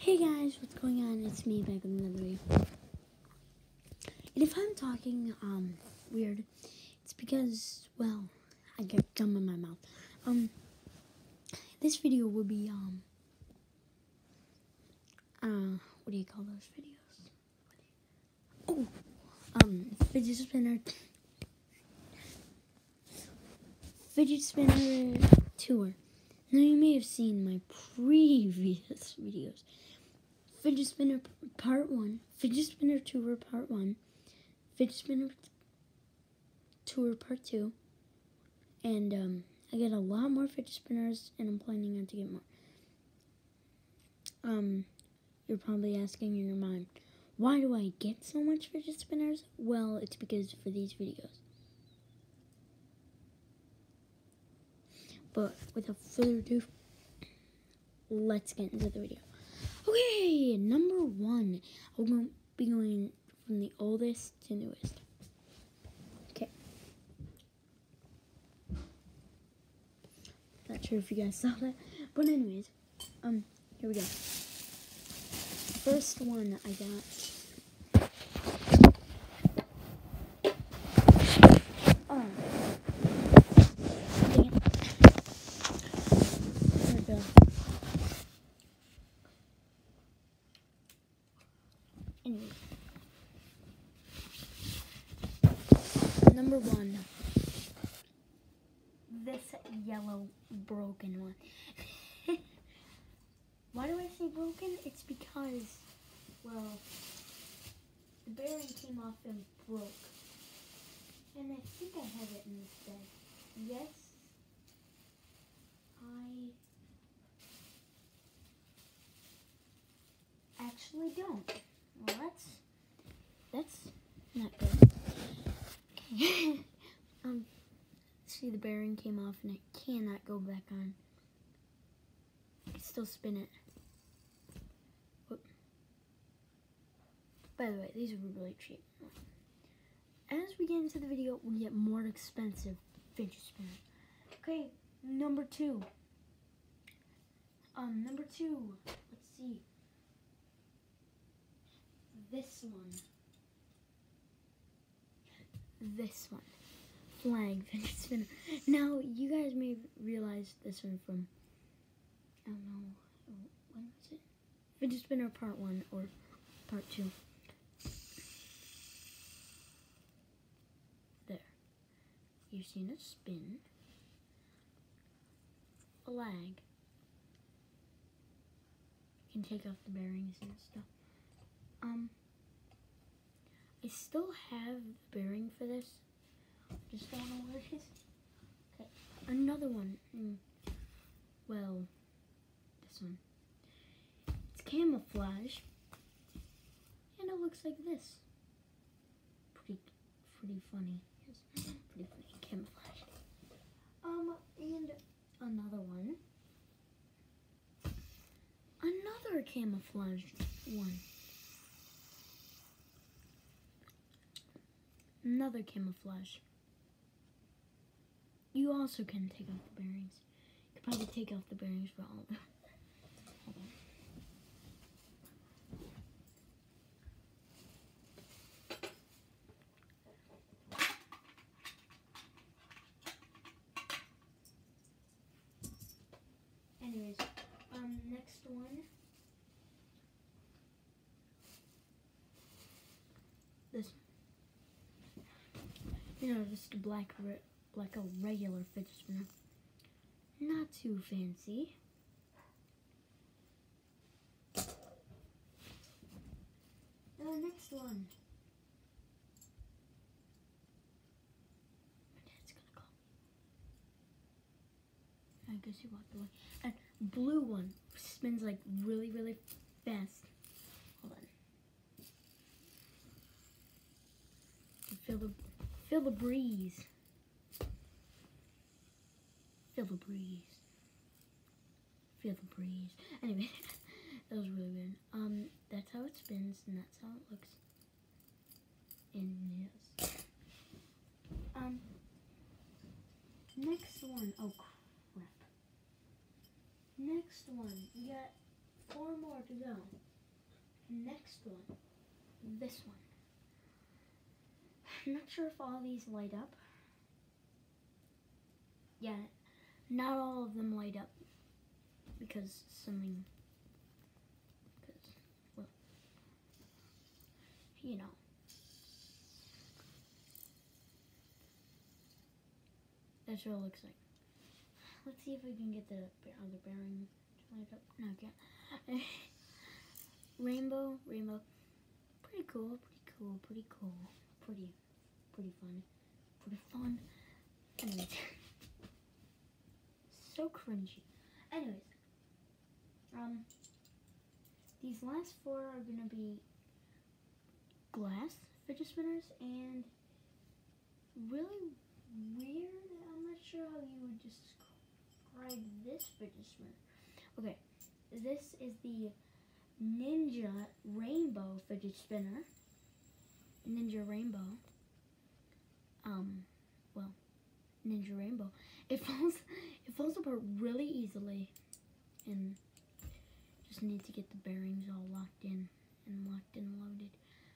Hey guys, what's going on? It's me back with another video. And if I'm talking weird, it's because, well, I got gum in my mouth. This video will be what do you call those videos? Fidget spinner tour. Now you may have seen my previous videos. Fidget spinner part 1, fidget spinner tour part 1, fidget spinner tour part 2, and I get a lot more fidget spinners, and I'm planning on to get more. You're probably asking in your mind, why do I get so much fidget spinners? Well, it's because for these videos. But without further ado, let's get into the video. Okay, number 1. I'm going to be going from the oldest to newest. Okay. Not sure if you guys saw that. But anyways, here we go. First one I got. Anyway. Number 1. This yellow broken one. Why do I say broken? It's because, well, the bearing came off and broke. And I think I have it in this bag. Yes, I actually don't. Well, that's not good. Okay. See, the bearing came off and it cannot go back on. I can still spin it. Whoop. By the way, these are really cheap. As we get into the video, we get more expensive fidget spinners. Okay, number 2. Number 2. Let's see. This one. Flag fidget spinner. Now, you guys may realize this one from, I don't know, when was it? Fidget spinner part 1 or part 2. There. You've seen it spin. Flag. You can take off the bearings and stuff. I still have the bearing for this. Just don't know where it is. Okay, another one. Well, this one. It's camouflage, and it looks like this. Pretty funny. Yes, pretty funny camouflage. And another one. Another camouflage one. Another camouflage. You also can take off the bearings. You could probably take off the bearings for all of them. Hold on. Anyways, next one. This one. You know, just a like a regular fidget spinner. Not too fancy. Now the next one. My dad's gonna call me. I guess he walked away. And blue one spins like really fast. Hold on. Feel the breeze. Feel the breeze. Feel the breeze. Anyway, that was really weird. That's how it spins, and that's how it looks. And yes. Next one. Oh crap. Next one. We got 4 more more to go. Next one. This one. I'm not sure if all these light up. Yeah, not all of them light up. Because well, you know. That's what it looks like. Let's see if we can get the other bearing to light up. No, I can't. Rainbow. Pretty cool. Pretty fun. Anyways. So cringy. Anyways. These last four are gonna be glass fidget spinners and really weird. I'm not sure how you would describe this fidget spinner. Okay, this is the Ninja Rainbow fidget spinner. Ninja Rainbow. Well, Ninja Rainbow. It falls apart really easily, and just need to get the bearings all locked in and loaded.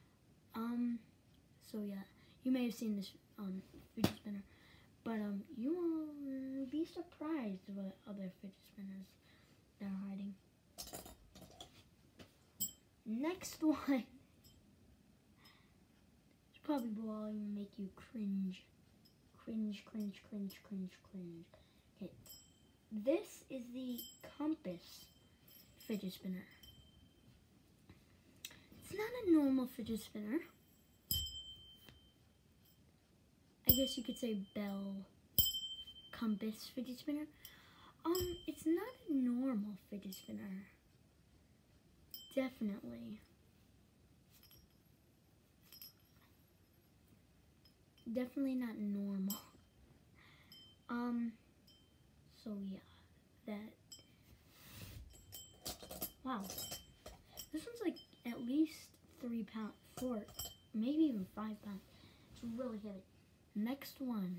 So yeah, you may have seen this fidget spinner, but you will be surprised what other fidget spinners they're hiding. Next one. It's probably will even make you cringe. Cringe. Okay. This is the Compass fidget spinner. It's not a normal fidget spinner. I guess you could say Bell Compass fidget spinner. It's not a normal fidget spinner. Definitely not normal. So yeah, wow. This one's like at least 3 pounds, 4, maybe even 5 pounds. It's really heavy. Next one.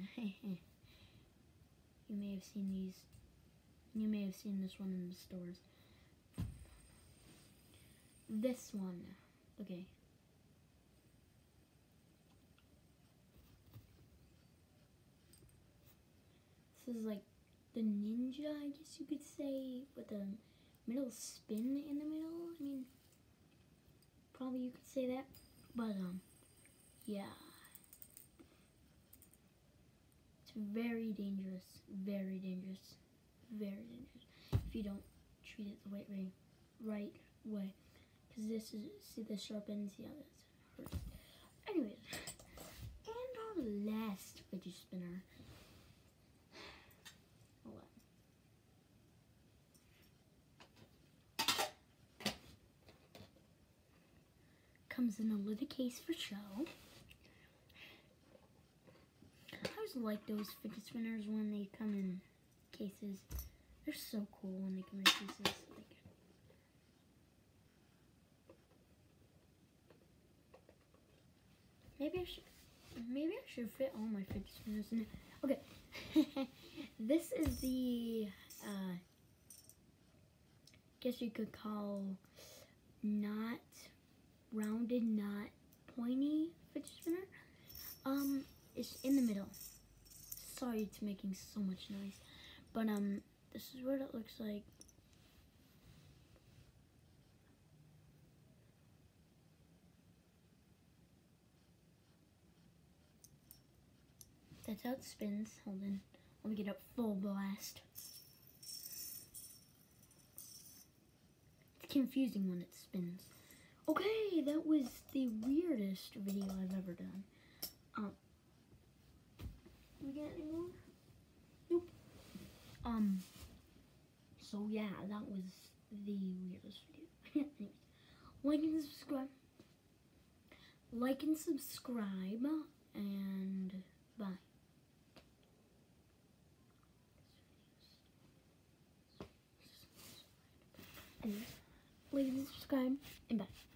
You may have seen these. You may have seen this one in the stores. This one. Okay. This is like the Ninja, I guess you could say, with a middle spin in the middle. I mean, probably you could say that. But, yeah. It's very dangerous. If you don't treat it the right way. Because this is, see the sharp ends? Yeah, that's hurt. Anyways, and our last fidget spinner. Comes in a little case for show. I always like those fidget spinners when they come in cases. They're so cool when they come in cases. Like, maybe I should fit all my fidget spinners in it. Okay. This is the guess you could call not rounded, not pointy fidget spinner. It's in the middle. Sorry it's making so much noise, but this is what it looks like. That's how it spins. Hold on, let me get up full blast. It's confusing when it spins. Okay, that was the weirdest video I've ever done. We get any more? Nope. So yeah, that was the weirdest video. Anyways, like and subscribe, and bye. Anyways, like and subscribe, and bye.